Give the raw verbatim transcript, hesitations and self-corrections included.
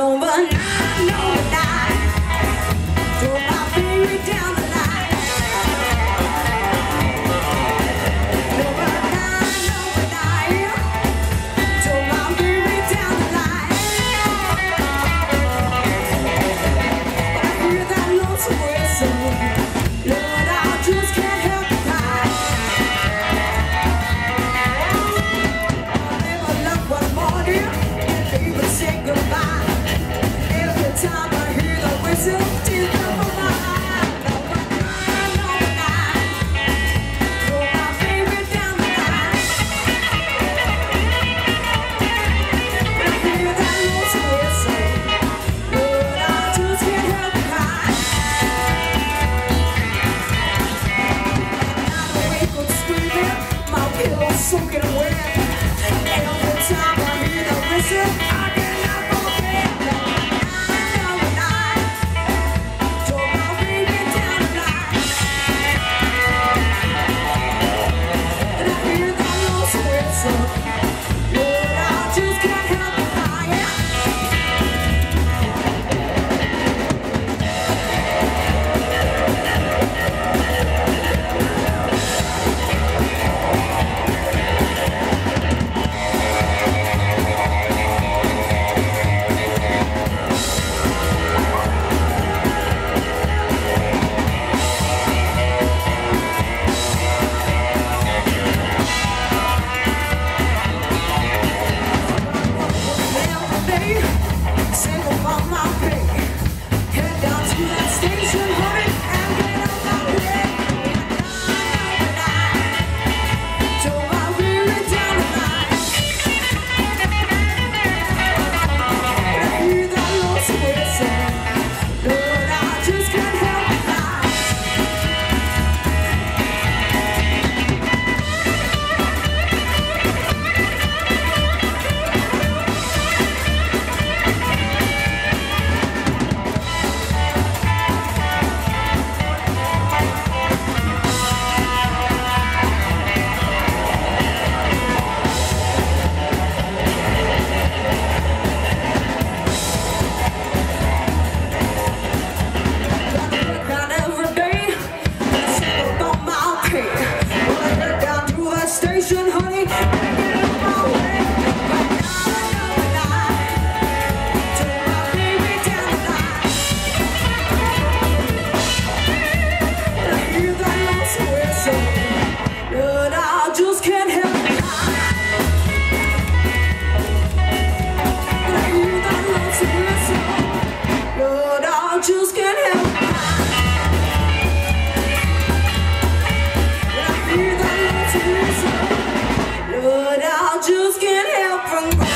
number nine, number nine. Drove my baby down the line. Number nine, number nine. Drove my baby down the line. But I hear that lonesome whistle. Lord, I just can't help it cry. I never loved one more, dear. Can't even say goodbye. Every time I hear the whistle, tears come from my eyes. Number nine, number nine. Drove my baby down the line. When I hear that lonesome whistle, Lord, I just can't help it cry. At night I wake up screaming, my pillow soaking wet. Every time I hear the whistle, I cannot forget. Number nine, number nine. Drove my baby down the line. And I hear that lonesome whistle, Lord, I just can't help but cry. Lord, I just can't help from